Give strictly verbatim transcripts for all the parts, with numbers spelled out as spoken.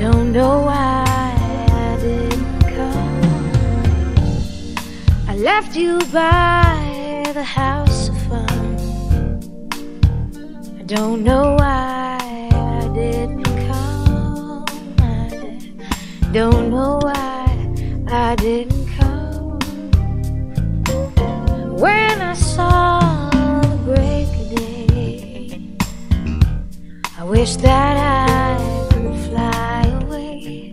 don't know why I didn't come. I left you by the house of fun. I don't know why I didn't come. I don't know why I didn't come. When I saw the break of day, I wish that I could fly away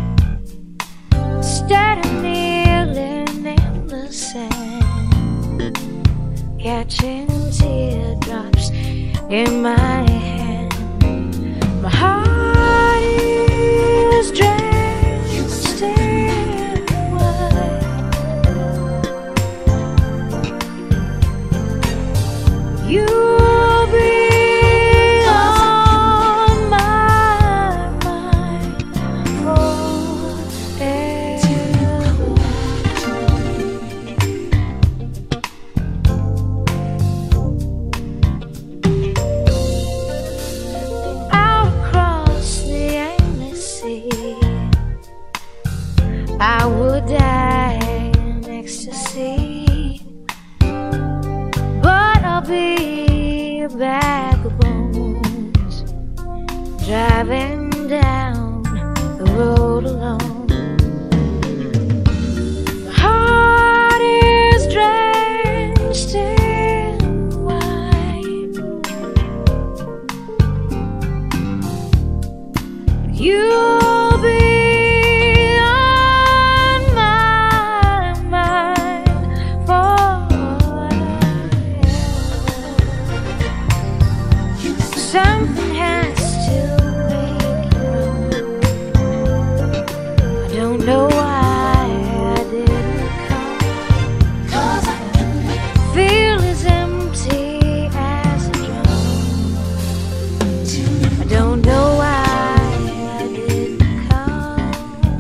instead of kneeling in the sand, catching teardrops in my hand. My heart is drenched in wine. You'll be on my mind forever. Out across the endless sea, I would die in ecstasy, but I'll be a bag of bones driving down the road alone. My heart is drenched in wine. You'll be on my mind forever. Something has to make you run. I don't know why I didn't come. 'Cause I feel as empty as a drum. I don't know why I didn't come.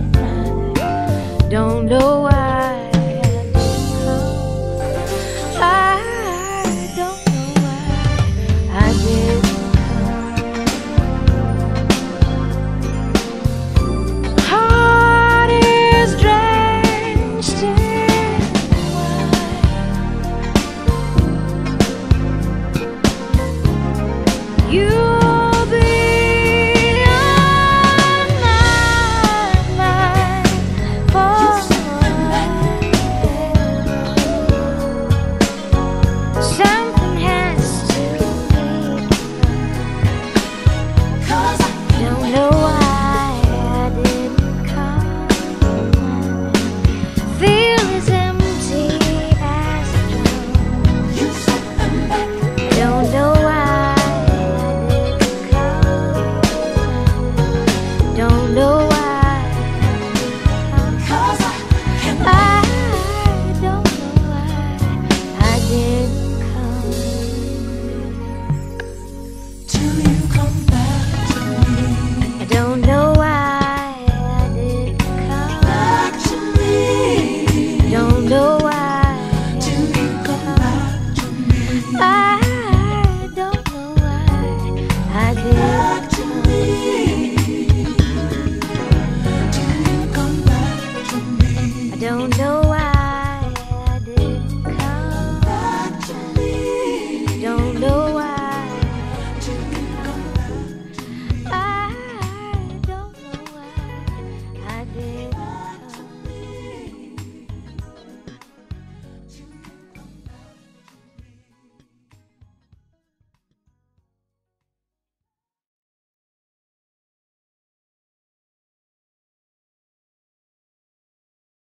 I don't know why I didn't come. I don't know why I didn't come. My heart is drenched in wine. You'll be on my mind forever. Something has to make you run. 'Cause I don't know why I didn't come. Feel as empty as a drum. Don't know why I didn't come. Don't know why.